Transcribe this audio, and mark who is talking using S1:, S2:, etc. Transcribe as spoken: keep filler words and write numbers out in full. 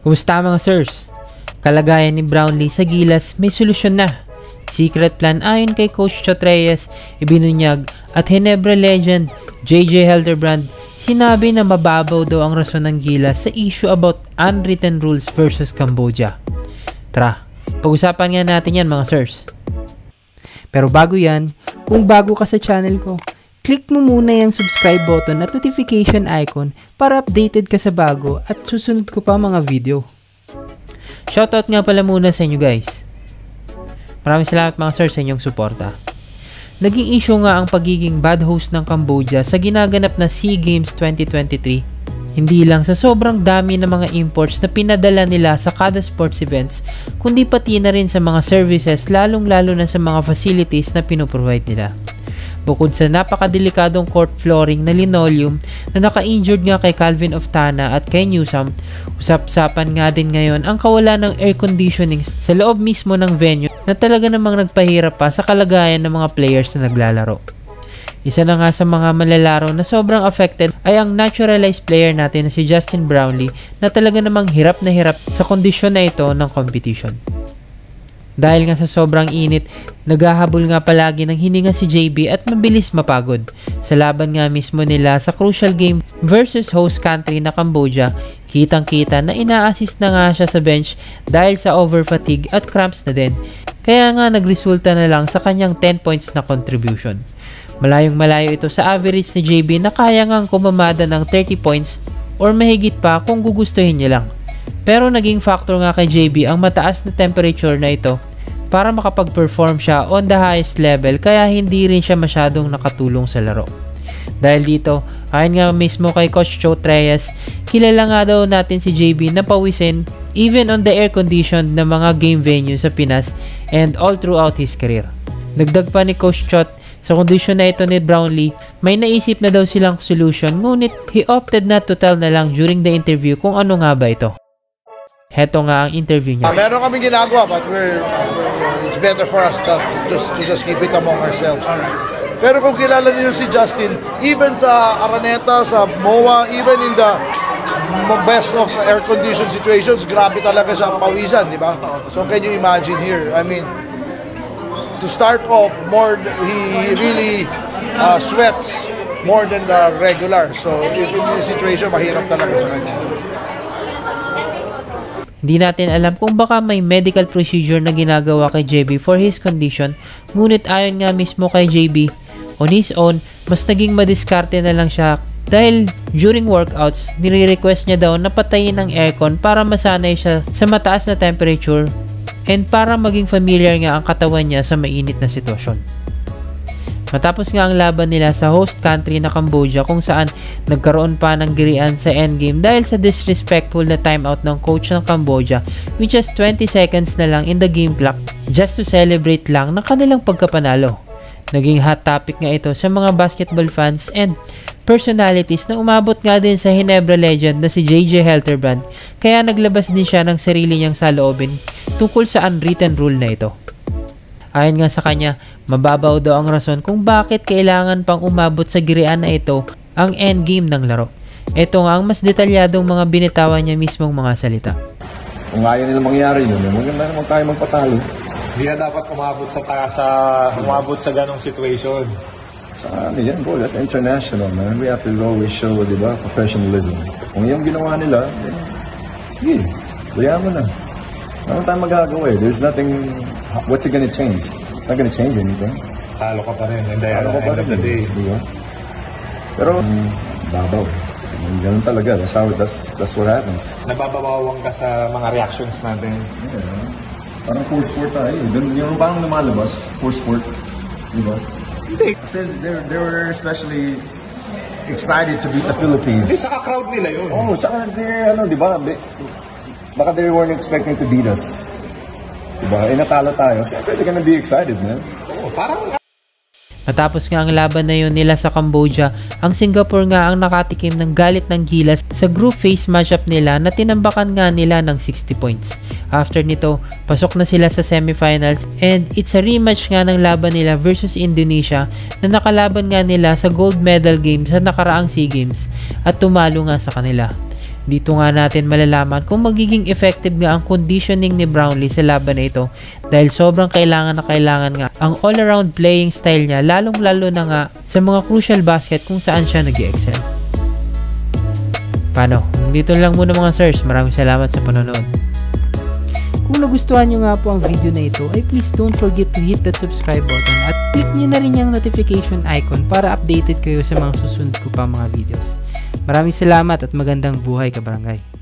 S1: Kumusta mga sirs? Kalagayan ni Brownlee sa Gilas may solusyon na. Secret plan ayon kay Coach Chot Reyes, ibinunyag at Ginebra legend J J Helterbrand sinabi na mababaw daw ang rason ng Gilas sa issue about unwritten rules versus Cambodia. Tara, pag-usapan nga natin yan mga sirs. Pero bago yan, kung bago ka sa channel ko, click mo muna yung subscribe button at notification icon para updated ka sa bago at susunod ko pa mga video. Shoutout nga pala muna sa inyo guys. Maraming salamat mga sir sa inyong suporta. Naging issue nga ang pagiging bad host ng Cambodia sa ginaganap na SEA Games twenty twenty-three. Hindi lang sa sobrang dami ng mga imports na pinadala nila sa kada sports events, kundi pati na rin sa mga services lalong lalo na sa mga facilities na pinoprovide nila. Bukod sa napakadelikadong court flooring na linoleum na naka-injured nga kay Calvin Oftana at kay Newsam, usap-usapan nga din ngayon ang kawalan ng air conditioning sa loob mismo ng venue na talaga namang nagpahirap pa sa kalagayan ng mga players na naglalaro. Isa na nga sa mga malalaro na sobrang affected ay ang naturalized player natin na si Justin Brownlee na talaga namang hirap na hirap sa kondisyon na ito ng competition. Dahil nga sa sobrang init, naghahabol nga palagi ng hininga si J B at mabilis mapagod. Sa laban nga mismo nila sa crucial game versus host country na Cambodia, kitang-kita na ina-assist na nga siya sa bench dahil sa over-fatigue at cramps na din. Kaya nga nagresulta na lang sa kanyang ten points na contribution. Malayong malayo ito sa average ni J B na kaya ngang kumamada ng thirty points or mahigit pa kung gugustuhin niya lang. Pero naging factor nga kay J B ang mataas na temperature na ito para makapag-perform siya on the highest level kaya hindi rin siya masyadong nakatulong sa laro. Dahil dito, ayon nga mismo kay Coach Chot Reyes, kilala nga daw natin si J B na pawisin even on the air-conditioned na mga game venue sa Pinas and all throughout his career. Dagdag pa ni Coach Chot, sa kondisyon na ito ni Brownlee, may naisip na daw silang solution ngunit he opted not to tell na lang during the interview kung ano nga ba ito. Heto nga ang interview niya.
S2: Uh, meron kami ginagawa but we're, it's better for us to just, to just keep it among ourselves. Pero kung kilala niyo si Justin, even sa Araneta, sa M O A, even in the best of air-conditioned situations, grabe talaga siya pawisan, di ba? So can you imagine here? I mean, to start off, more he really uh, sweats more than the regular. So if in this situation, mahirap talaga sa kanya.
S1: Hindi natin alam kung baka may medical procedure na ginagawa kay J B for his condition, ngunit ayon nga mismo kay J B, on his own, mas naging madiskarte na lang siya dahil during workouts, nire-request niya daw na patayin ang aircon para masanay siya sa mataas na temperature and para maging familiar nga ang katawan niya sa mainit na sitwasyon. Matapos nga ang laban nila sa host country na Cambodia kung saan nagkaroon pa ng girian sa endgame dahil sa disrespectful na timeout ng coach ng Cambodia which is twenty seconds na lang in the game clock just to celebrate lang ng kanilang pagkapanalo. Naging hot topic nga ito sa mga basketball fans and personalities na umabot nga din sa Ginebra legend na si J J Helterbrand kaya naglabas din siya ng sarili niyang saloobin tungkol sa unwritten rule na ito. Ayon nga sa kanya, mababaw daw ang rason kung bakit kailangan pang umabot sa girian na ito ang endgame ng laro. Ito nga ang mas detalyadong mga binitawan niya mismong mga salita.
S3: Kung ayaw nila mangyari yun, maganda naman tayo magpatalo.
S4: Hindi na dapat umabot sa, sa, umabot sa ganong situation.
S3: Sa ano yan, bro, that's international, man. We have to always show, di ba, professionalism. Kung yung ginawa nila, then, sige, bayaan mo na. Ano tayo magagawa eh? There's nothing, what's it gonna change? It's not gonna change anything.
S4: Talo ka pa rin, and then,
S3: Talo ka pa rin,
S4: end of the day.
S3: Diba? Pero, um, babaw. Ganun talaga, that's how, that's, that's what happens.
S4: Nababawang ka sa mga reactions natin.
S3: Yeah. Parang full sport tayo. Yung parang lumalabas, full sport. Diba?
S4: Hindi.
S3: Kasi they're, they were especially excited to beat the Philippines.
S4: Hindi, saka crowd nila yun.
S3: Oo, oh, saka they're, ano, diba, baka they weren't expecting to beat us. Diba? Eh, natalo tayo. Siyempre, they're gonna be excited, man.
S4: Oo, parang...
S1: Matapos nga ang laban na yun nila sa Cambodia, ang Singapore nga ang nakatikim ng galit ng Gilas sa group phase matchup nila na tinambakan nga nila ng sixty points. After nito, pasok na sila sa semifinals and it's a rematch nga ng laban nila versus Indonesia na nakalaban nga nila sa gold medal game sa nakaraang SEA Games at tumalo nga sa kanila. Dito nga natin malalaman kung magiging effective nga ang conditioning ni Brownlee sa laban na ito dahil sobrang kailangan na kailangan nga ang all-around playing style niya, lalong lalo na nga sa mga crucial basket kung saan siya nag-excel. Paano? Dito lang muna mga sirs. Maraming salamat sa panonood.
S5: Kung nagustuhan nyo nga po ang video na ito, ay please don't forget to hit that subscribe button at click nyo na rin yung notification icon para updated kayo sa mga susunod ko pa mga videos. Maraming salamat at magandang buhay kabarangay.